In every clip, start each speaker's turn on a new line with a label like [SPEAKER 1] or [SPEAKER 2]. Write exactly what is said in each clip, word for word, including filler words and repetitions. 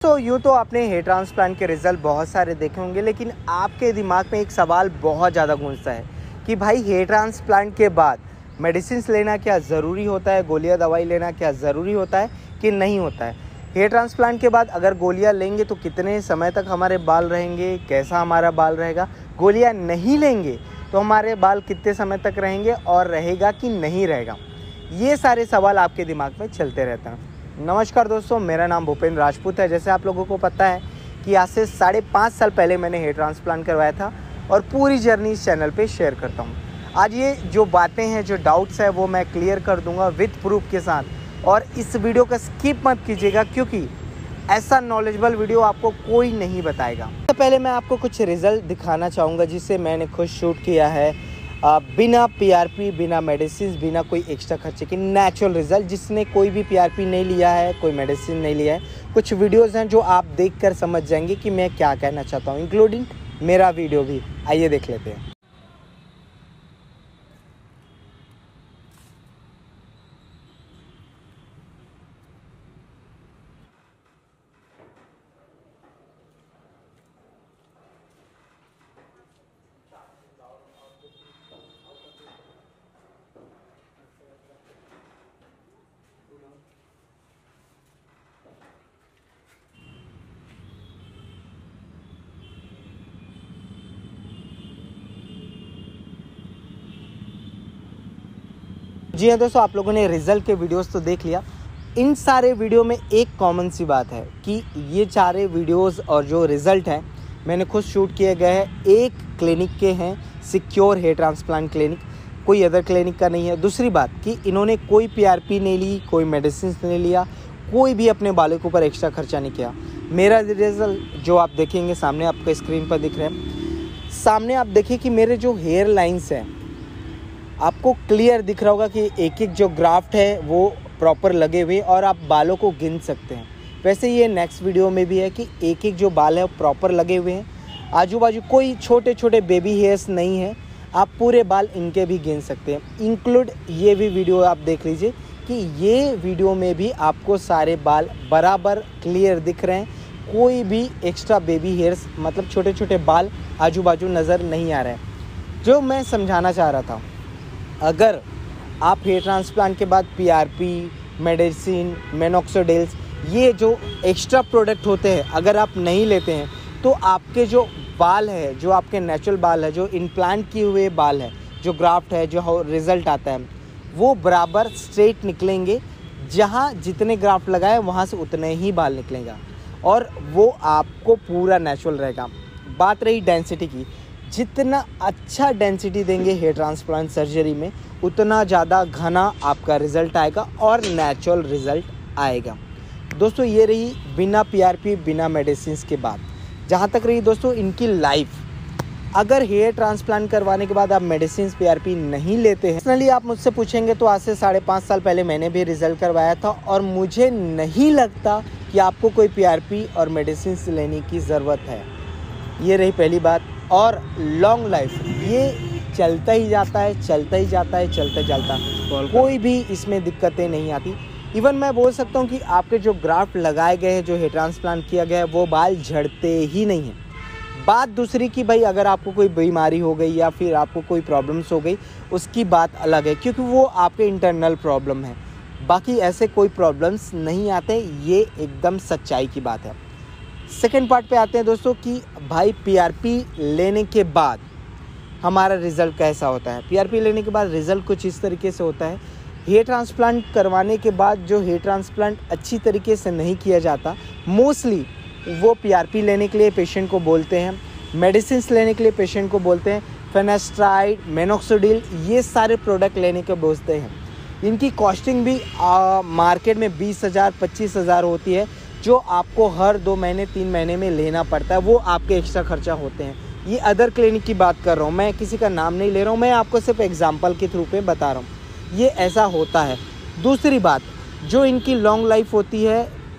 [SPEAKER 1] तो यूँ तो आपने हेयर ट्रांसप्लांट के रिज़ल्ट बहुत सारे देखे होंगे, लेकिन आपके दिमाग में एक सवाल बहुत ज़्यादा गूंजता है कि भाई हेयर ट्रांसप्लांट के बाद मेडिसिन लेना क्या ज़रूरी होता है, गोलियां दवाई लेना क्या ज़रूरी होता है कि नहीं होता है। हेयर ट्रांसप्लांट के बाद अगर गोलियां लेंगे तो कितने समय तक हमारे बाल रहेंगे, कैसा हमारा बाल रहेगा, गोलियां नहीं लेंगे तो हमारे बाल कितने समय तक रहेंगे और रहेगा कि नहीं रहेगा। ये सारे सवाल आपके दिमाग में चलते रहते हैं। नमस्कार दोस्तों, मेरा नाम भूपेंद्र राजपूत है। जैसे आप लोगों को पता है कि आज से साढ़े पाँच साल पहले मैंने हेयर ट्रांसप्लांट करवाया था और पूरी जर्नी इस चैनल पे शेयर करता हूँ। आज ये जो बातें हैं, जो डाउट्स है, वो मैं क्लियर कर दूंगा विद प्रूफ के साथ। और इस वीडियो का स्किप मत कीजिएगा क्योंकि ऐसा नॉलेजेबल वीडियो आपको कोई नहीं बताएगा। सबसे तो पहले मैं आपको कुछ रिज़ल्ट दिखाना चाहूँगा जिसे मैंने खुद शूट किया है, आ, बिना पीआरपी, बिना मेडिसिन, बिना कोई एक्स्ट्रा खर्चे के नेचुरल रिज़ल्ट, जिसने कोई भी पीआरपी नहीं लिया है, कोई मेडिसिन नहीं लिया है। कुछ वीडियोज़ हैं जो आप देखकर समझ जाएंगे कि मैं क्या कहना चाहता हूँ, इंक्लूडिंग मेरा वीडियो भी। आइए देख लेते हैं। जी हाँ दोस्तों, आप लोगों ने रिज़ल्ट के वीडियोस तो देख लिया। इन सारे वीडियो में एक कॉमन सी बात है कि ये सारे वीडियोस और जो रिज़ल्ट हैं मैंने खुद शूट किए गए हैं, एक क्लिनिक के हैं, सिक्योर हेयर ट्रांसप्लांट क्लिनिक, कोई अदर क्लिनिक का नहीं है। दूसरी बात कि इन्होंने कोई पीआरपी नहीं ली, कोई मेडिसिन नहीं लिया, कोई भी अपने बालों के ऊपर एक्स्ट्रा खर्चा नहीं किया। मेरा रिज़ल्ट जो आप देखेंगे सामने आपको स्क्रीन पर दिख रहे हैं, सामने आप देखिए कि मेरे जो हेयर लाइन्स हैं आपको क्लियर दिख रहा होगा कि एक एक जो ग्राफ्ट है वो प्रॉपर लगे हुए और आप बालों को गिन सकते हैं। वैसे ये नेक्स्ट वीडियो में भी है कि एक एक जो बाल है वो प्रॉपर लगे हुए हैं, आजू बाजू कोई छोटे छोटे बेबी हेयर्स नहीं है, आप पूरे बाल इनके भी गिन सकते हैं। इंक्लूड ये भी वीडियो आप देख लीजिए कि ये वीडियो में भी आपको सारे बाल बराबर क्लियर दिख रहे हैं, कोई भी एक्स्ट्रा बेबी हेयर्स मतलब छोटे छोटे बाल आजू बाजू नज़र नहीं आ रहे हैं। जो मैं समझाना चाह रहा था, अगर आप हेयर ट्रांसप्लांट के बाद पीआरपी, मेडिसिन, मिनोक्सिडिल्स, ये जो एक्स्ट्रा प्रोडक्ट होते हैं अगर आप नहीं लेते हैं तो आपके जो बाल है, जो आपके नेचुरल बाल है, जो इम्प्लांट किए हुए बाल है, जो ग्राफ्ट है, जो रिज़ल्ट आता है, वो बराबर स्ट्रेट निकलेंगे। जहाँ जितने ग्राफ्ट लगाए वहाँ से उतने ही बाल निकलेगा और वो आपको पूरा नेचुरल रहेगा। बात रही डेंसिटी की, जितना अच्छा डेंसिटी देंगे हेयर ट्रांसप्लांट सर्जरी में उतना ज़्यादा घना आपका रिज़ल्ट आएगा और नेचुरल रिज़ल्ट आएगा। दोस्तों ये रही बिना पीआरपी, बिना मेडिसिन के बाद। जहाँ तक रही दोस्तों इनकी लाइफ, अगर हेयर ट्रांसप्लांट करवाने के बाद आप मेडिसिन, पीआरपी नहीं लेते हैं, पर्सनली आप मुझसे पूछेंगे तो आज से साढ़े पाँच साल पहले मैंने भी रिज़ल्ट करवाया था और मुझे नहीं लगता कि आपको कोई पीआरपी और मेडिसिन लेने की ज़रूरत है। ये रही पहली बात। और लॉन्ग लाइफ ये चलता ही जाता है, चलता ही जाता है, चलता जाता, कोई भी इसमें दिक्कतें नहीं आती। इवन मैं बोल सकता हूँ कि आपके जो ग्राफ्ट लगाए गए हैं, जो हेयर ट्रांसप्लांट किया गया है, वो बाल झड़ते ही नहीं हैं। बात दूसरी कि भाई अगर आपको कोई बीमारी हो गई या फिर आपको कोई प्रॉब्लम्स हो गई, उसकी बात अलग है क्योंकि वो आपके इंटरनल प्रॉब्लम है। बाकी ऐसे कोई प्रॉब्लम्स नहीं आते, ये एकदम सच्चाई की बात है। सेकेंड पार्ट पे आते हैं दोस्तों कि भाई पीआरपी लेने के बाद हमारा रिज़ल्ट कैसा होता है। पीआरपी लेने के बाद रिज़ल्ट कुछ इस तरीके से होता है। हेयर ट्रांसप्लांट करवाने के बाद जो हेयर ट्रांसप्लांट अच्छी तरीके से नहीं किया जाता, मोस्टली वो पीआरपी लेने के लिए पेशेंट को बोलते हैं, मेडिसिन लेने के लिए पेशेंट को बोलते हैं, फिनेस्ट्राइड, मिनोक्सिडिल, ये सारे प्रोडक्ट लेने के बोलते हैं। इनकी कॉस्टिंग भी आ, मार्केट में बीस हज़ार पच्चीस हज़ार होती है, जो आपको हर दो महीने तीन महीने में लेना पड़ता है। वो आपके एक्स्ट्रा खर्चा होते हैं। ये अदर क्लिनिक की बात कर रहा हूँ, मैं किसी का नाम नहीं ले रहा हूँ, मैं आपको सिर्फ एग्जांपल के थ्रू पे बता रहा हूँ। ये ऐसा होता है। दूसरी बात, जो इनकी लॉन्ग लाइफ होती है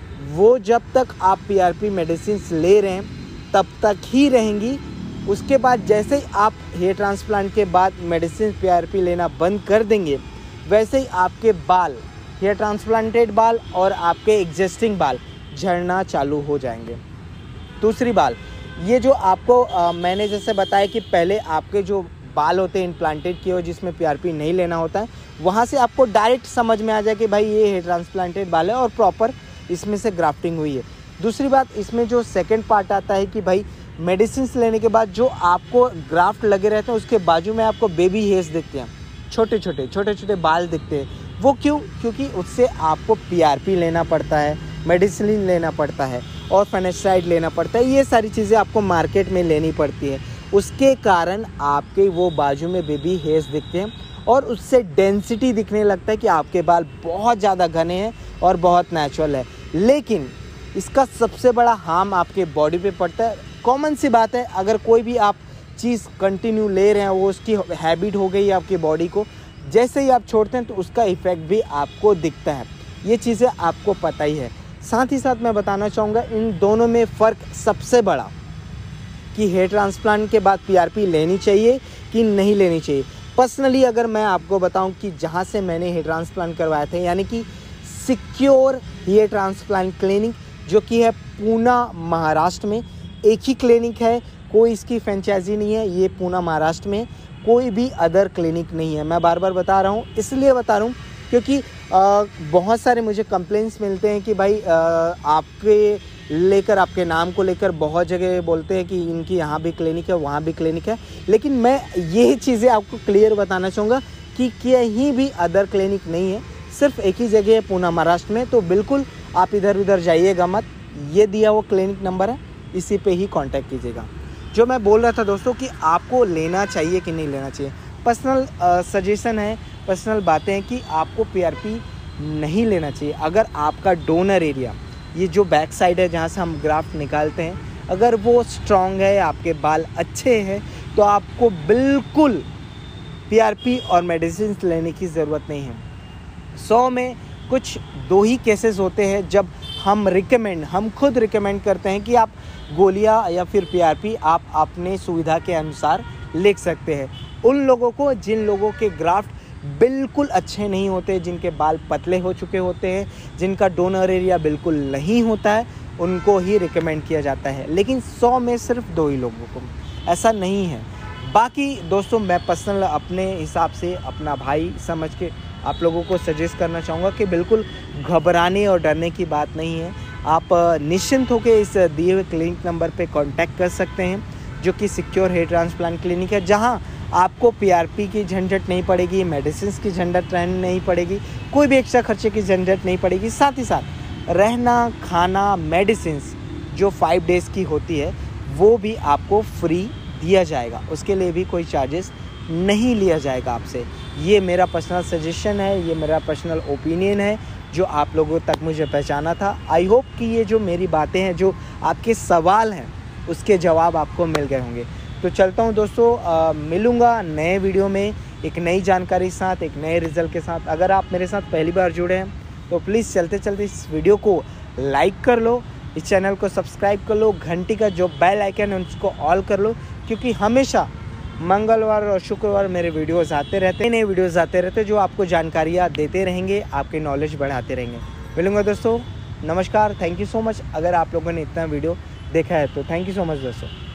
[SPEAKER 1] वो जब तक आप पीआरपी मेडिसिन ले रहे हैं तब तक ही रहेंगी। उसके बाद जैसे ही आप हेयर ट्रांसप्लांट के बाद मेडिसिन, पीआरपी लेना बंद कर देंगे, वैसे ही आपके बाल, हेयर ट्रांसप्लांटेड बाल और आपके एग्जिस्टिंग बाल झड़ना चालू हो जाएंगे। दूसरी बात, ये जो आपको आ, मैंने जैसे बताया कि पहले आपके जो बाल होते हैं इम्प्लांटेड किए हुए जिसमें पीआरपी नहीं लेना होता है, वहाँ से आपको डायरेक्ट समझ में आ जाए कि भाई ये हेयर ट्रांसप्लांटेड बाल है और प्रॉपर इसमें से ग्राफ्टिंग हुई है। दूसरी बात, इसमें जो सेकंड पार्ट आता है कि भाई मेडिसिन लेने के बाद जो आपको ग्राफ्ट लगे रहते हैं उसके बाजू में आपको बेबी हेयर्स दिखते हैं, छोटे छोटे छोटे छोटे बाल दिखते हैं। वो क्यों? क्योंकि उससे आपको पीआरपी लेना पड़ता है, मेडिसिन लेना पड़ता है और फाइनेस्टाइड लेना पड़ता है। ये सारी चीज़ें आपको मार्केट में लेनी पड़ती है, उसके कारण आपके वो बाजू में बेबी हेयर्स दिखते हैं और उससे डेंसिटी दिखने लगता है कि आपके बाल बहुत ज़्यादा घने हैं और बहुत नेचुरल है। लेकिन इसका सबसे बड़ा हार्म आपके बॉडी पे पड़ता है। कॉमन सी बात है, अगर कोई भी आप चीज़ कंटिन्यू ले रहे हैं, वो उसकी हैबिट हो गई है आपकी बॉडी को, जैसे ही आप छोड़ते हैं तो उसका इफ़ेक्ट भी आपको दिखता है। ये चीज़ें आपको पता ही है। साथ ही साथ मैं बताना चाहूँगा इन दोनों में फ़र्क सबसे बड़ा कि हेयर ट्रांसप्लांट के बाद पीआरपी लेनी चाहिए कि नहीं लेनी चाहिए। पर्सनली अगर मैं आपको बताऊं कि जहां से मैंने हेयर ट्रांसप्लांट करवाए थे, यानी कि सिक्योर हेयर ट्रांसप्लांट क्लिनिक, जो कि है पूना महाराष्ट्र में, एक ही क्लिनिक है, कोई इसकी फ्रेंचाइजी नहीं है, ये पूना महाराष्ट्र में, कोई भी अदर क्लिनिक नहीं है। मैं बार बार बता रहा हूँ, इसलिए बता रहा हूँ क्योंकि आ, बहुत सारे मुझे कंप्लेंट्स मिलते हैं कि भाई आ, आपके लेकर आपके नाम को लेकर बहुत जगह बोलते हैं कि इनकी यहाँ भी क्लिनिक है, वहाँ भी क्लिनिक है। लेकिन मैं ये चीज़ें आपको क्लियर बताना चाहूँगा कि कहीं भी अदर क्लिनिक नहीं है, सिर्फ एक ही जगह है पूना महाराष्ट्र में। तो बिल्कुल आप इधर उधर जाइएगा मत, ये दिया वो क्लिनिक नंबर है, इसी पे ही कांटेक्ट कीजिएगा। जो मैं बोल रहा था दोस्तों कि आपको लेना चाहिए कि नहीं लेना चाहिए, पर्सनल सजेशन है, पर्सनल बातें हैं कि आपको पीआरपी नहीं लेना चाहिए। अगर आपका डोनर एरिया, ये जो बैक साइड है जहाँ से हम ग्राफ्ट निकालते हैं, अगर वो स्ट्रॉन्ग है, आपके बाल अच्छे हैं, तो आपको बिल्कुल पीआरपी और मेडिसिन लेने की ज़रूरत नहीं है। सौ में कुछ दो ही केसेस होते हैं जब हम रिकमेंड हम खुद रिकमेंड करते हैं कि आप गोलियां या फिर पीआरपी आप अपने सुविधा के अनुसार ले सकते हैं। उन लोगों को जिन लोगों के ग्राफ्ट बिल्कुल अच्छे नहीं होते, जिनके बाल पतले हो चुके होते हैं, जिनका डोनर एरिया बिल्कुल नहीं होता है, उनको ही रिकमेंड किया जाता है। लेकिन सौ में सिर्फ दो ही लोगों को, ऐसा नहीं है। बाकी दोस्तों मैं पर्सनल अपने हिसाब से अपना भाई समझ के आप लोगों को सजेस्ट करना चाहूँगा कि बिल्कुल घबराने और डरने की बात नहीं है। आप निश्चिंत होकर इस दिए हुए क्लिनिक नंबर पे कांटेक्ट कर सकते हैं, जो कि सिक्योर हेयर ट्रांसप्लांट क्लिनिक है, जहां आपको पीआरपी की झंझट नहीं पड़ेगी, मेडिसिन की झंझट रहने नहीं पड़ेगी, कोई भी एक्स्ट्रा खर्चे की झंझट नहीं पड़ेगी। साथ ही साथ रहना, खाना, मेडिसिन जो फाइव डेज़ की होती है वो भी आपको फ्री दिया जाएगा, उसके लिए भी कोई चार्जेस नहीं लिया जाएगा आपसे। ये मेरा पर्सनल सजेशन है, ये मेरा पर्सनल ओपिनियन है जो आप लोगों तक मुझे पहचाना था। आई होप कि ये जो मेरी बातें हैं, जो आपके सवाल हैं, उसके जवाब आपको मिल गए होंगे। तो चलता हूँ दोस्तों, आ, मिलूँगा नए वीडियो में एक नई जानकारी के साथ, एक नए रिज़ल्ट के साथ। अगर आप मेरे साथ पहली बार जुड़े हैं तो प्लीज़ चलते चलते इस वीडियो को लाइक कर लो, इस चैनल को सब्सक्राइब कर लो, घंटी का जो बेल आइकन है उसको ऑल कर लो, क्योंकि हमेशा मंगलवार और शुक्रवार मेरे वीडियोस आते रहते हैं, नए वीडियोस आते रहते हैं जो आपको जानकारियाँ देते रहेंगे, आपके नॉलेज बढ़ाते रहेंगे। मिलूँगा दोस्तों, नमस्कार, थैंक यू सो मच। अगर आप लोगों ने इतना वीडियो देखा है तो थैंक यू सो मच दोस्तों।